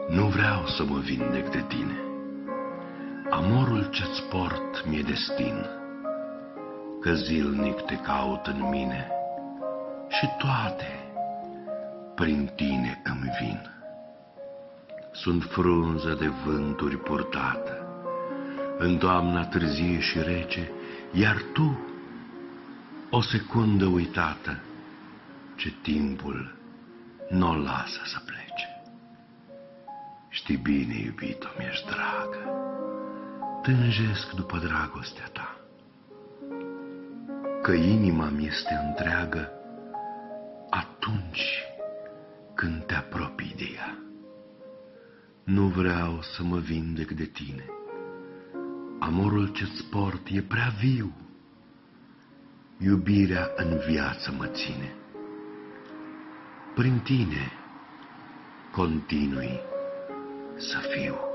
Nu vreau să mă vindec de tine. Amorul ce-ți port mi-e destin, că zilnic te caut în mine și toate prin tine îmi vin. Sunt frunză de vânturi purtată în toamna târzie și rece, iar tu, o secundă uitată, ce timpul n-o lasă să plece. Știi bine, iubito, mi-ești dragă, tânjesc după dragostea ta, că inima mi este întreagă atunci când te apropii de ea. Nu vreau să mă vindec de tine, amorul ce-ți port e prea viu, iubirea în viață mă ține. Prin tine continui să fiu.